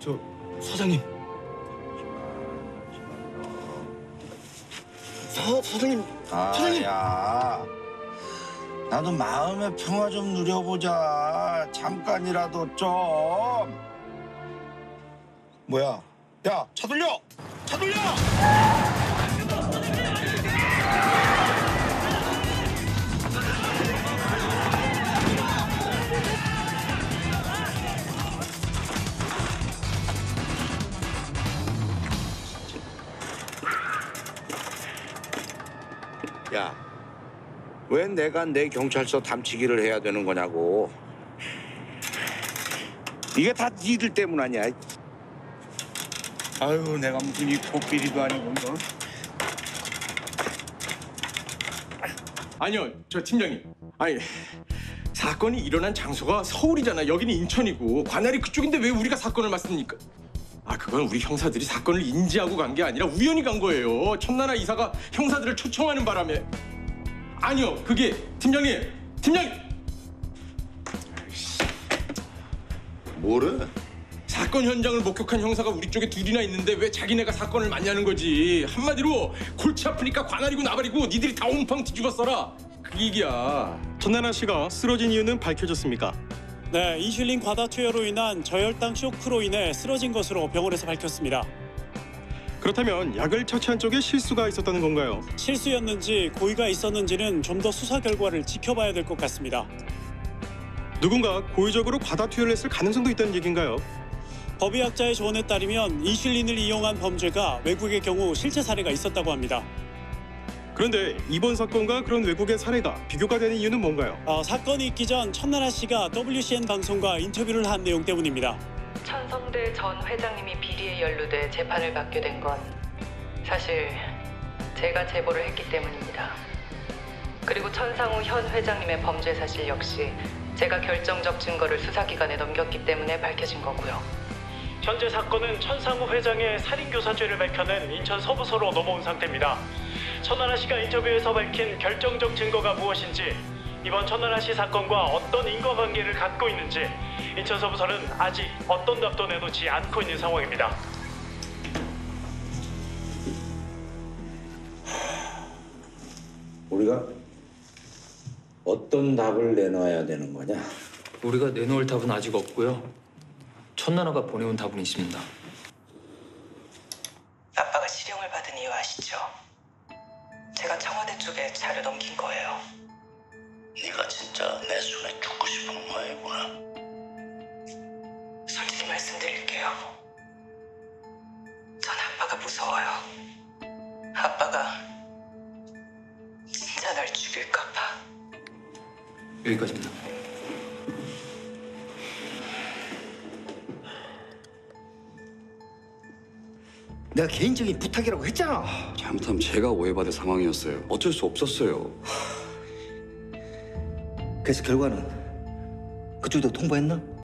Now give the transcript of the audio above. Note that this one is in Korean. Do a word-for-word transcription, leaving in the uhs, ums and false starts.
저 사장님. 사 사장님. 아, 사장님. 야, 나도 마음의 평화 좀 누려보자. 잠깐이라도 좀. 뭐야? 야, 차 돌려! 차 돌려! 야, 왜 내가 내 경찰서 담치기를 해야 되는 거냐고. 이게 다 니들 때문 아니야. 아유, 내가 무슨 이 코끼리도 아니고 뭐. 아니요, 저 팀장님. 아니, 사건이 일어난 장소가 서울이잖아. 여기는 인천이고 관할이 그쪽인데 왜 우리가 사건을 맡습니까? 아, 그건 우리 형사들이 사건을 인지하고 간 게 아니라 우연히 간 거예요. 천나라 이사가 형사들을 초청하는 바람에. 아니요, 그게 팀장님, 팀장님. 뭐래? 사건 현장을 목격한 형사가 우리 쪽에 둘이나 있는데 왜 자기네가 사건을 맡냐는 거지. 한마디로 골치 아프니까 관할이고 나발이고 니들이 다 옴팡 뒤집어 써라. 그 얘기야. 천나라 씨가 쓰러진 이유는 밝혀졌습니까? 네, 인슐린 과다 투여로 인한 저혈당 쇼크로 인해 쓰러진 것으로 병원에서 밝혔습니다. 그렇다면 약을 처치한 쪽에 실수가 있었다는 건가요? 실수였는지 고의가 있었는지는 좀 더 수사 결과를 지켜봐야 될 것 같습니다. 누군가 고의적으로 과다 투여를 했을 가능성도 있다는 얘기인가요? 법의학자의 조언에 따르면 인슐린을 이용한 범죄가 외국의 경우 실제 사례가 있었다고 합니다. 그런데 이번 사건과 그런 외국의 사례가 비교가 되는 이유는 뭔가요? 어, 사건이 있기 전 천나라 씨가 더블유씨엔 방송과 인터뷰를 한 내용 때문입니다. 천성대 전 회장님이 비리에 연루돼 재판을 받게 된 건 사실 제가 제보를 했기 때문입니다. 그리고 천상우 현 회장님의 범죄 사실 역시 제가 결정적 증거를 수사기관에 넘겼기 때문에 밝혀진 거고요. 현재 사건은 천상우 회장의 살인교사죄를 밝혀낸 인천 서부서로 넘어온 상태입니다. 천나라 씨가 인터뷰에서 밝힌 결정적 증거가 무엇인지, 이번 천나라 씨 사건과 어떤 인과관계를 갖고 있는지 인천 서부서는 아직 어떤 답도 내놓지 않고 있는 상황입니다. 우리가 어떤 답을 내놔야 되는 거냐? 우리가 내놓을 답은 아직 없고요. 천나라가 보내온 답은 있습니다. 아빠가 실형을 받은 이유 아시죠? 제가 청와대 쪽에 자료 넘긴 거예요. 네가 진짜 내 손에 죽고 싶은 모양이구나. 솔직히 말씀드릴게요. 전 아빠가 무서워요. 아빠가 진짜 날 죽일까 봐. 여기까지입니다. 내가 개인적인 부탁이라고 했잖아. 잘못하면 제가 오해받을 상황이었어요. 어쩔 수 없었어요. 그래서 결과는 그쪽도 통보했나?